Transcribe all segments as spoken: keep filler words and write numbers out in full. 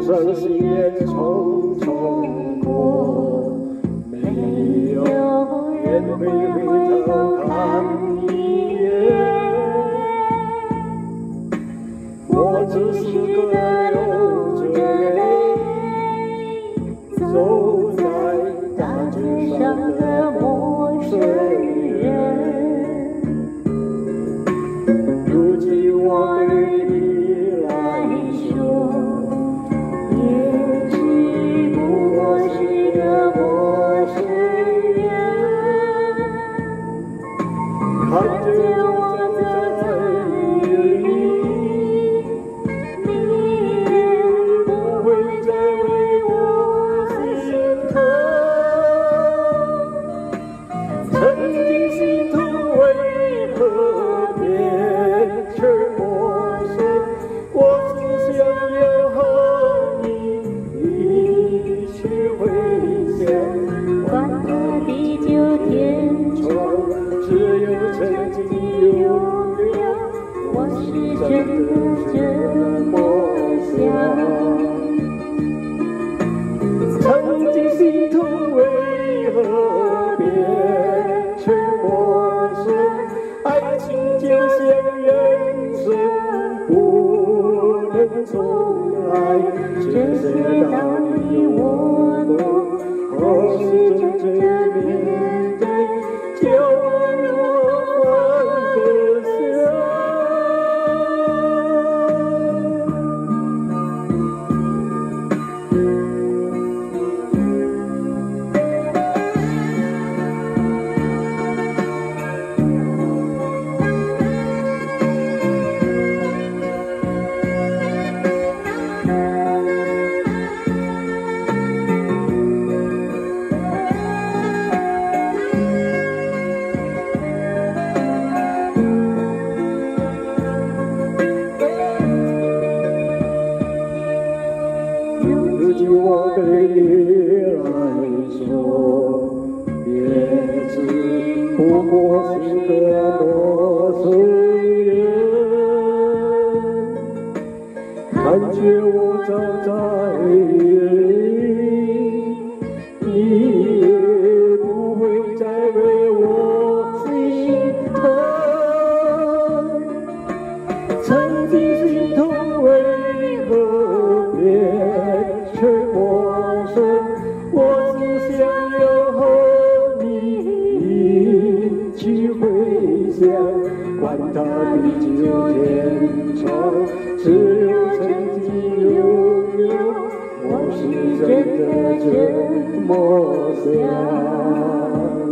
生心也匆匆过，没有人会回头看一眼。我只是个流着泪走在大街上的陌生人。如今我对你来说，也只不过是个陌生人。看着我走在雨里，你也不会再为我心疼。曾经心痛为何变成陌生？我只想要和你一起回想，管他地久天长，只有曾经拥有，我是真的这么想。曾经心痛为何变成陌生？爱情就像人生不能重来，这些道理我懂，何时真正面对，叫我放得下。如今我对你来说，也只不过是个陌生人。看见我走在雨里，你也不会再为我心疼。曾经心痛为何变成陌生？我只想要和你一起回想，管他地久天长，只有曾经拥有，我是真的这么想。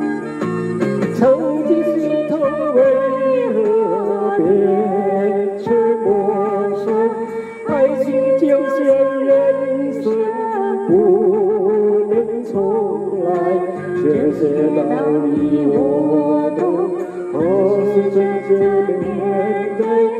曾经心痛为何变成陌生？爱情就像人生不能重来，这些道理我懂，何时真正面对？